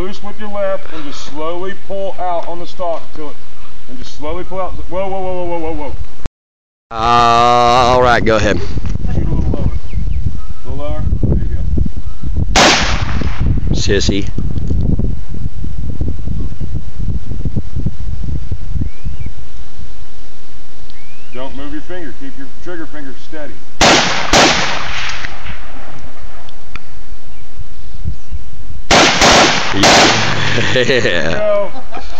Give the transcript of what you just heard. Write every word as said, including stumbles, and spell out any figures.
loose with your left and just slowly pull out on the stalk till it, and just slowly pull out. Whoa, whoa, whoa, whoa, whoa, whoa, whoa. Uh, all right, go ahead. Shoot a little lower. A little lower. There you go. Sissy. Don't move your finger. Keep your trigger finger steady. Yeah. Go.